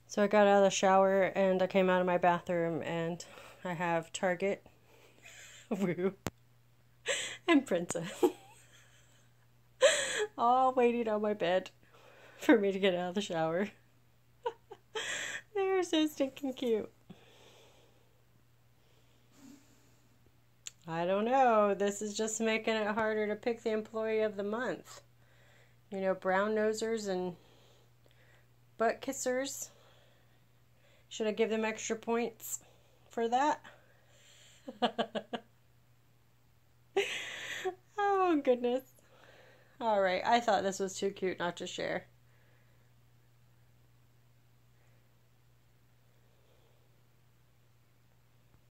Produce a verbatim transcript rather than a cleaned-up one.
So I got out of the shower and I came out of my bathroom and I have Target, Woo, and Princess all waiting on my bed for me to get out of the shower. They're so stinking cute. I don't know. This is just making it harder to pick the employee of the month. You know, brown nosers and butt kissers. Should I give them extra points for that? Oh, goodness. All right. I thought this was too cute not to share.